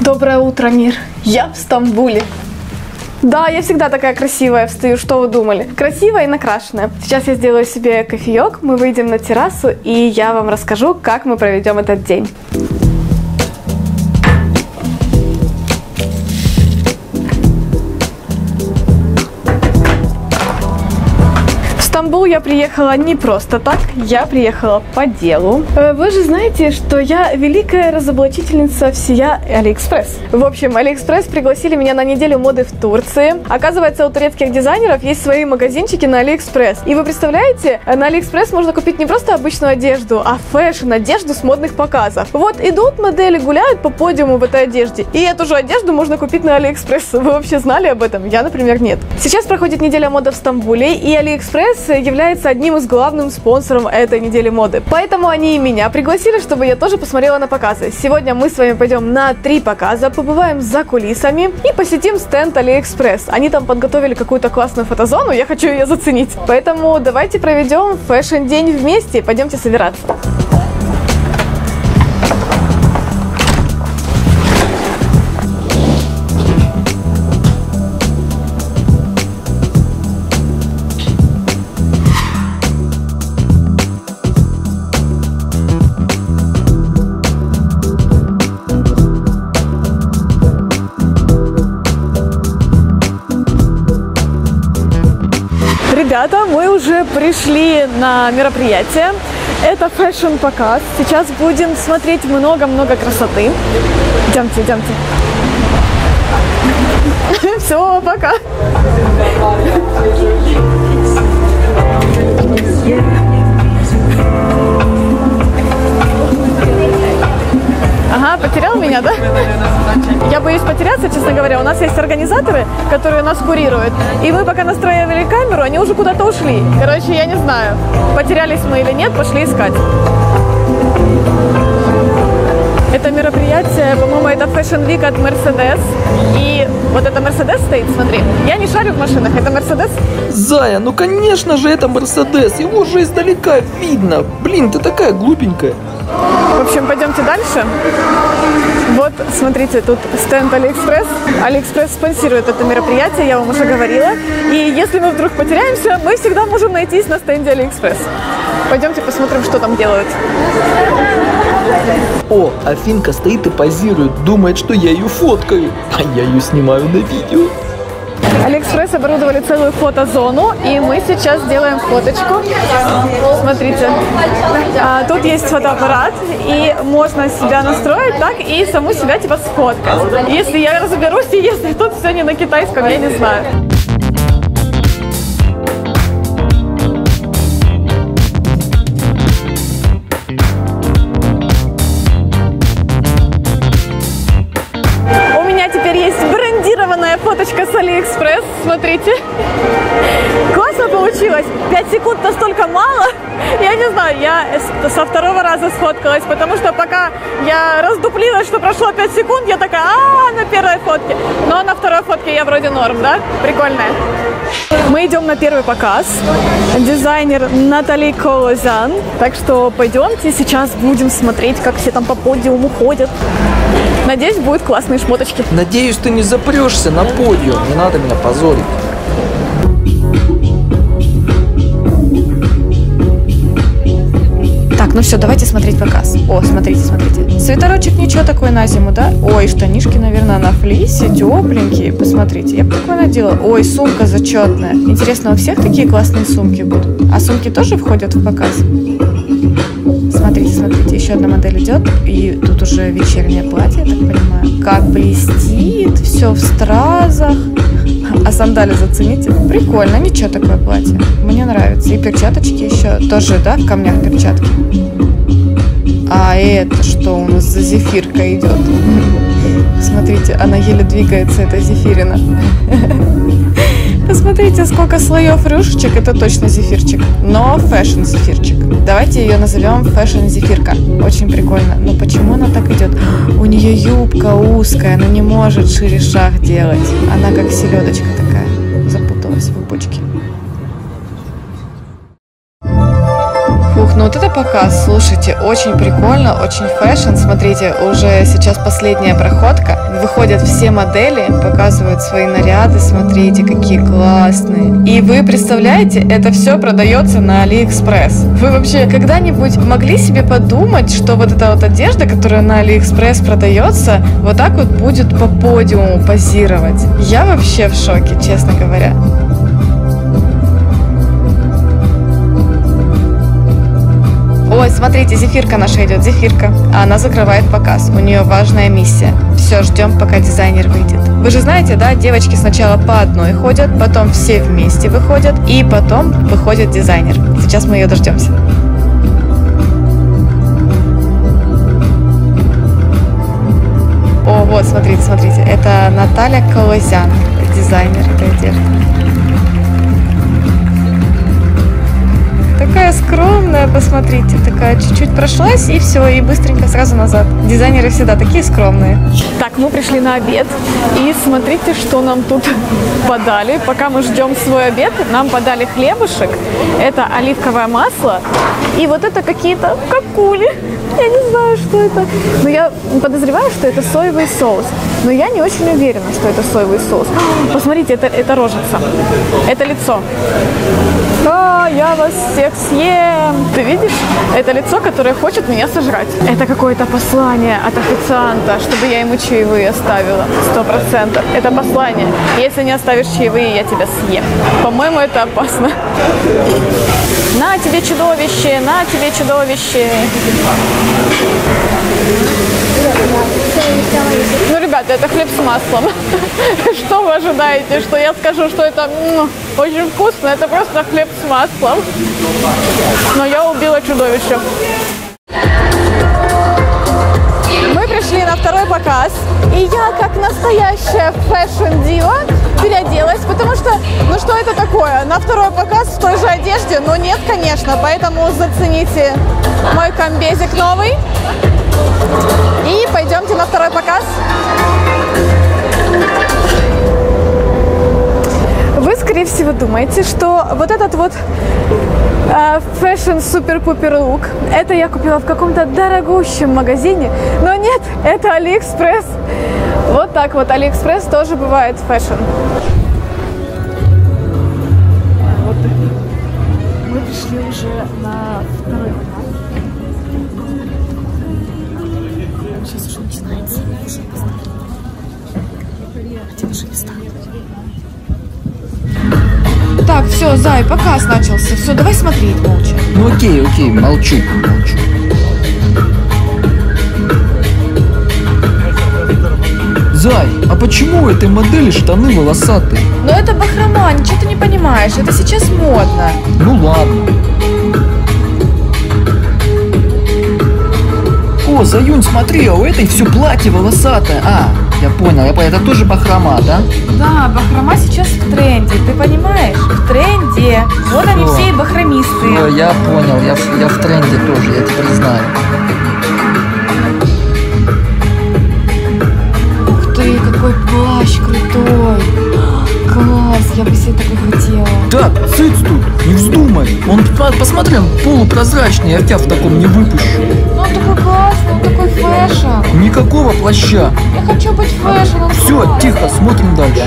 Доброе утро, мир. Я в Стамбуле. Да, я всегда такая красивая встаю, что вы думали? Красивая и накрашенная. Сейчас я сделаю себе кофеек, мы выйдем на террасу, и я вам расскажу, как мы проведем этот день. В Стамбул я приехала не просто так, я приехала по делу. Вы же знаете, что я великая разоблачительница всея Алиэкспресс. В общем, Алиэкспресс пригласили меня на неделю моды в Турции. Оказывается, у турецких дизайнеров есть свои магазинчики на Алиэкспресс. И вы представляете, на Алиэкспресс можно купить не просто обычную одежду, а фэшн, одежду с модных показов. Вот идут модели, гуляют по подиуму в этой одежде. И эту же одежду можно купить на Алиэкспресс. Вы вообще знали об этом? Я, например, нет. Сейчас проходит неделя моды в Стамбуле, и Алиэкспресс является одним из главных спонсоров этой недели моды. Поэтому они и меня пригласили, чтобы я тоже посмотрела на показы. Сегодня мы с вами пойдем на 3 показа, побываем за кулисами и посетим стенд Алиэкспресс. Они там подготовили какую-то классную фотозону, я хочу ее заценить. Поэтому давайте проведем фэшн-день вместе. Пойдемте собираться. Ребята, мы уже пришли на мероприятие. Это фэшн-показ. Сейчас будем смотреть много-много красоты. Идемте, идемте. Все, пока. Ага, потерял меня, да? Я боюсь потеряться, честно говоря. У нас есть организаторы, которые нас курируют. И мы пока настраивали камеру, они уже куда-то ушли. Короче, я не знаю, потерялись мы или нет, пошли искать. Это мероприятие, по-моему, это Fashion Week от Mercedes. И вот это Mercedes стоит, смотри. Я не шарю в машинах, это Mercedes. Зая, ну конечно же это Mercedes, его же издалека видно. Блин, ты такая глупенькая. В общем, пойдемте дальше. Вот, смотрите, тут стенд Алиэкспресс. Алиэкспресс спонсирует это мероприятие, я вам уже говорила. И если мы вдруг потеряемся, мы всегда можем найтись на стенде Алиэкспресс. Пойдемте посмотрим, что там делают. О, Афинка стоит и позирует, думает, что я ее фоткаю, а я ее снимаю на видео. Алиэкспресс оборудовали целую фотозону, и мы сейчас сделаем фоточку. Смотрите, тут есть фотоаппарат, и можно себя настроить так и саму себя типа сфоткать. Если я разберусь, и если тут все не на китайском, я не знаю. Фоточка с Алиэкспресс, смотрите. Классно получилось. 5 секунд настолько мало. Я не знаю, я со 2-го раза сфоткалась, потому что пока я раздуплилась, что прошло 5 секунд, я такая, на первой фотке. Но на 2-й фотке я вроде норм, да? Прикольная. Мы идем на первый показ. Дизайнер Натали Колозян. Так что пойдемте, сейчас будем смотреть, как все там по подиуму ходят. Надеюсь, будут классные шмоточки. Надеюсь, ты не запрешься на подиум, не надо меня позорить. Так, ну все, давайте смотреть показ. О, смотрите, смотрите. Свитерочек ничего такой на зиму, да? Ой, штанишки, наверное, на флисе, тепленькие. Посмотрите, я бы такое надела. Ой, сумка зачетная. Интересно, у всех такие классные сумки будут? А сумки тоже входят в показ? Смотрите, смотрите, еще одна модель идет, и тут уже вечернее платье, я так понимаю. Как блестит, все в стразах. А сандали зацените. Прикольно, ничего такое платье. Мне нравится. И перчаточки еще тоже, да, в камнях перчатки. А это что у нас за зефирка идет? Смотрите, она еле двигается, эта зефирина. Посмотрите, сколько слоев рюшечек, это точно зефирчик, но фэшн-зефирчик. Давайте ее назовем фэшн-зефирка. Очень прикольно. Но почему она так идет? У нее юбка узкая, она не может шире шаг делать. Она как селедочка такая, запуталась в юбочке. Фух, ну Ну вот это показ, слушайте, очень прикольно, очень фэшн. Смотрите, уже сейчас последняя проходка. Выходят все модели, показывают свои наряды. Смотрите, какие классные. И вы представляете, это все продается на AliExpress. Вы вообще когда-нибудь могли себе подумать, что вот эта вот одежда, которая на AliExpress продается, вот так вот будет по подиуму позировать? Я вообще в шоке, честно говоря. Ой, смотрите, Зефирка наша идет, Зефирка. Она закрывает показ, у нее важная миссия. Все, ждем, пока дизайнер выйдет. Вы же знаете, да, девочки сначала по одной ходят, потом все вместе выходят, и потом выходит дизайнер. Сейчас мы ее дождемся. О, вот, смотрите, смотрите, это Наталья Колозян, дизайнер этой одежды. Такая скромная, посмотрите, такая чуть-чуть прошлась и все, и быстренько сразу назад. Дизайнеры всегда такие скромные. Так, мы пришли на обед, и смотрите, что нам тут подали. Пока мы ждем свой обед, нам подали хлебушек, это оливковое масло, и вот это какие-то какули. Я не знаю, что это, но я подозреваю, что это соевый соус. Но я не очень уверена, что это соевый соус. Посмотрите, это рожица, это лицо. Да, я вас всех съем. Ты видишь? Это лицо, которое хочет меня сожрать. Это какое-то послание от официанта, чтобы я ему чаевые оставила. 100%. Это послание. Если не оставишь чаевые, я тебя съем. По-моему, это опасно. На тебе чудовище, на тебе чудовище. Ну, ребята, это хлеб с маслом. Что вы ожидаете? Что я скажу, что это очень вкусно? Это просто хлеб с маслом. Но я убила чудовище. Мы пришли на второй показ, и я, как настоящая фэшн-дива, переоделась, потому что, ну что это такое? На второй показ в той же одежде? Ну нет, конечно, поэтому зацените мой комбезик новый. И пойдемте на второй показ. Вы, скорее всего, думаете, что вот этот вот фэшн-супер-пупер лук, это я купила в каком-то дорогущем магазине, но нет, это AliExpress. Вот так вот, AliExpress тоже бывает фэшн. Вот мы пришли уже на второй показ. Сейчас уже начинается. Где наши места? Так, все, Зай, показ начался. Все, давай смотреть молча. Ну окей, молчу. Зай, а почему у этой модели штаны волосатые? Ну это бахрома, ничего ты не понимаешь, это сейчас модно. Ну ладно. О, Заюнь, смотри, а у этой все платье волосатое. А, я понял, это тоже бахрома, да? Да, бахрома сейчас в тренде, ты понимаешь? В тренде. Вот они все и бахромисты. Все, я понял, я в тренде тоже, я теперь знаю. Ух ты, какой плащ крутой. Класс, я бы себе такой хотела. Так, цыц тут, не вздумай. Он, посмотри, он полупрозрачный, я тебя в таком не выпущу. Ну он такой классный, он такой фэшн. Никакого плаща. Я хочу быть фэшн. Все, тихо, смотрим дальше.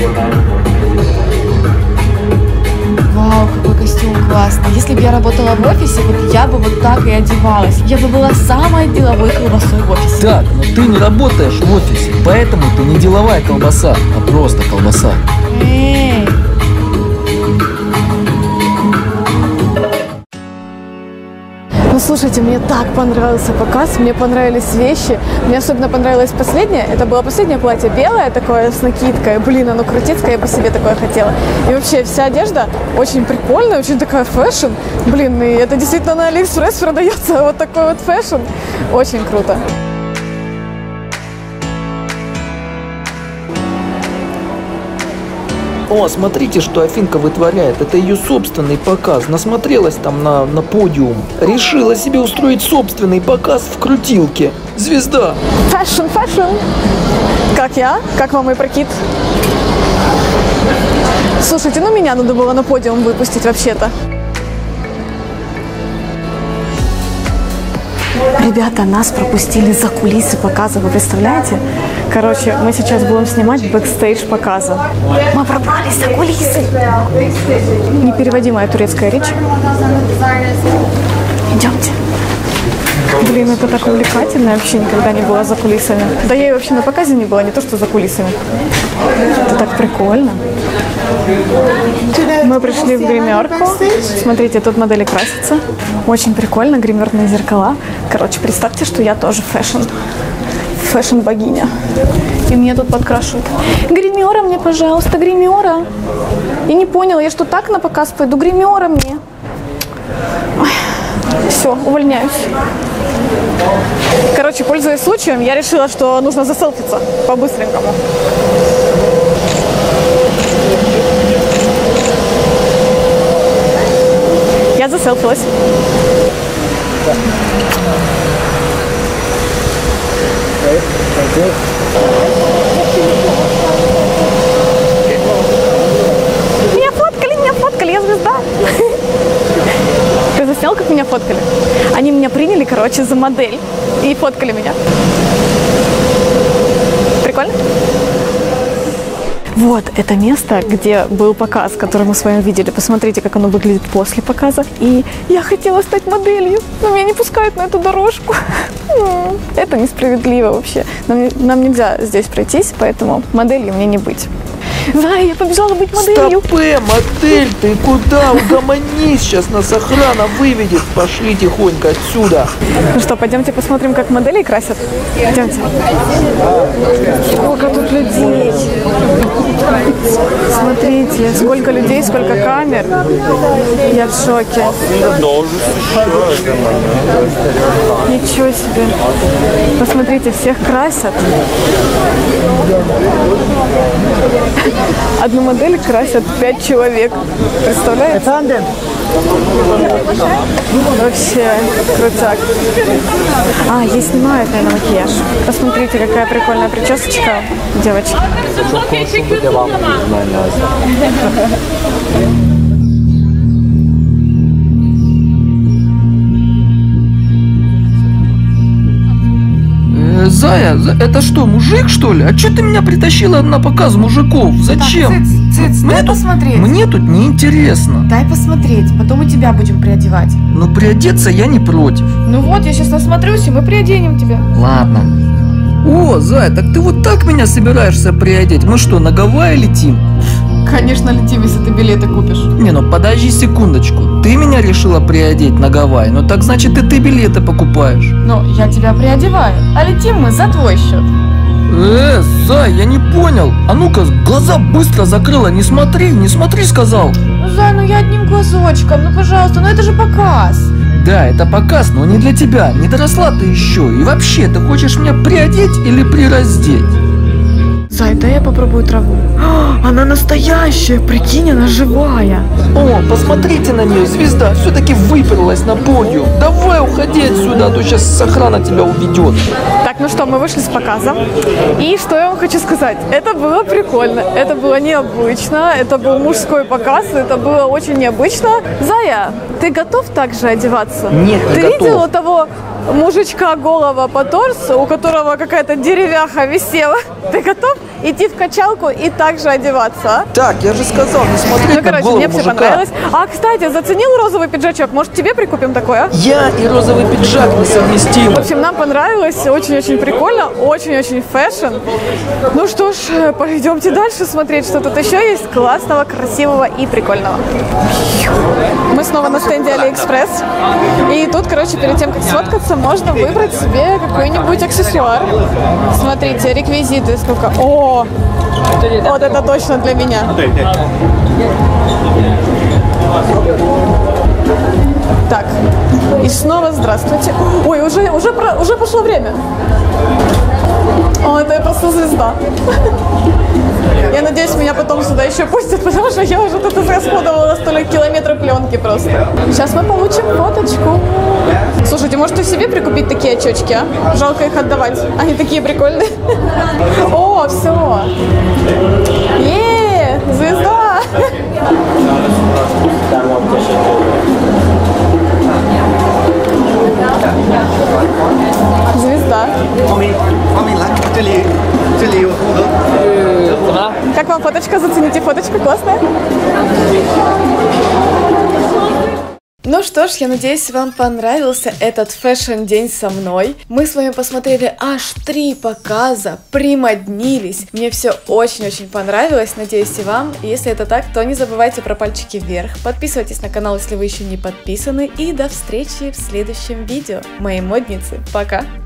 Вау, какой костюм классный. Если бы я работала в офисе, вот я бы вот так и одевалась. Я бы была самой деловой колбасой в офисе. Так, но ты не работаешь в офисе, поэтому ты не деловая колбаса, а просто колбаса. Эй. Ну слушайте, мне так понравился показ, мне понравились вещи. Мне особенно понравилось последнее. Это было последнее платье белое такое с накидкой. Блин, оно крутецкое, я бы себе такое хотела. И вообще вся одежда очень прикольная, очень такая фэшн. Блин, и это действительно на AliExpress продается. Вот такой вот фэшн. Очень круто. О, смотрите, что Афинка вытворяет. Это ее собственный показ. Насмотрелась там на подиум. Решила себе устроить собственный показ в крутилке. Звезда. Фэшн. Как я? Как вам мой прокид? Слушайте, ну меня надо было на подиум выпустить вообще-то. Ребята, нас пропустили за кулисы показа, вы представляете? Короче, мы сейчас будем снимать бэкстейдж показа. Мы пробрались за кулисы. Непереводимая турецкая речь. Идемте. Блин, это так увлекательно, я вообще никогда не была за кулисами. Да я и вообще на показе не была, не то что за кулисами. Это так прикольно. Мы пришли в гримерку. Смотрите, тут модели красятся. Очень прикольно, гримерные зеркала. Короче, представьте, что я тоже фэшн-богиня. И мне тут подкрашивают. Гримера мне, пожалуйста, гримера. Я не поняла, я что, так на показ пойду? Гримера мне. Ой. Все, увольняюсь. Короче, пользуясь случаем, я решила, что нужно заселфиться по-быстренькому. Я заселфилась. Меня фоткали, я звезда. Ты заснял, как меня фоткали? Они меня приняли, короче, за модель и фоткали меня. Прикольно? Вот это место, где был показ, который мы с вами видели. Посмотрите, как оно выглядит после показа. И я хотела стать моделью, но меня не пускают на эту дорожку. Это несправедливо вообще. Нам нельзя здесь пройтись, поэтому моделью мне не быть. Зая, я побежала быть моделью. Стопэ, модель, ты куда? Угомонись, сейчас нас охрана выведет. Пошли тихонько отсюда. Ну что, пойдемте посмотрим, как модели красят. Идемте. Сколько тут людей. Смотрите, сколько людей, сколько камер. Я в шоке. Ничего себе. Посмотрите, всех красят. Одну модель красят 5 человек. Представляете? Вообще крутяк. Ей снимают, наверное, макияж. Посмотрите, какая прикольная причесочка, девочки. Зая, это что, мужик, что ли? А что ты меня притащила на показ мужиков? Зачем? Дай посмотреть. Мне тут неинтересно. Дай посмотреть, потом и тебя будем приодевать. Ну, приодеться я не против. Ну вот, я сейчас насмотрюсь, и мы приоденем тебя. Ладно. О, Зая, так ты вот так меня собираешься приодеть? Мы что, на Гавайи летим? Конечно, летим, если ты билеты купишь. Не, ну подожди секундочку. Ты меня решила приодеть на Гавайи, ну так значит и ты билеты покупаешь. Ну, я тебя приодеваю, а летим мы за твой счет. Зай, я не понял. А ну-ка, глаза быстро закрыла, не смотри, сказал. Ну, Зай, ну я одним глазочком, ну пожалуйста, ну это же показ. Да, это показ, но не для тебя, не доросла ты еще. И вообще, ты хочешь меня приодеть или прираздеть? Зай, дай я попробую траву. Она настоящая, прикинь, она живая. О, посмотрите на нее, звезда все-таки выперлась на подиум. Давай уходи отсюда, а то сейчас охрана тебя уведет. Так, ну что, мы вышли с показа. И что я вам хочу сказать? Это было прикольно, это было необычно, это был мужской показ, это было очень необычно. Зая, ты готов так же одеваться? Нет, не Ты готов. видела того мужичка голого по торсу, у которого какая-то деревяха висела? Ты готов идти в качалку и так же одеваться, а? Так, я же сказал, не смотри Ну, на короче, голову мне все мужика. понравилось. А, кстати, заценил розовый пиджачок? Может, тебе прикупим такой, а? Я и розовый пиджак В несовместимы. общем, нам понравилось, очень-очень прикольно, очень-очень фэшн. Ну что ж, пойдемте дальше смотреть, что тут еще есть классного, красивого и прикольного. Мы снова на стенде Алиэкспресс. И тут, короче, перед тем, как сфоткаться, можно выбрать себе какой-нибудь аксессуар. Смотрите, реквизиты сколько. О, вот это точно для меня. Так, и снова здравствуйте. Ой, уже пошло время. О, это я просто звезда. Я надеюсь, меня потом сюда еще пустят, потому что я уже тут израсходовала столько километров пленки просто. Сейчас мы получим фоточку. Слушайте, может и себе прикупить такие очечки, а? Жалко их отдавать. Они такие прикольные. О, все. Звезда. фоточка классная. Ну что ж, я надеюсь, вам понравился этот фэшн-день со мной. Мы с вами посмотрели аж 3 показа, примоднились. Мне все очень-очень понравилось, надеюсь и вам. Если это так, то не забывайте про пальчики вверх. Подписывайтесь на канал, если вы еще не подписаны. И до встречи в следующем видео. Мои модницы, пока!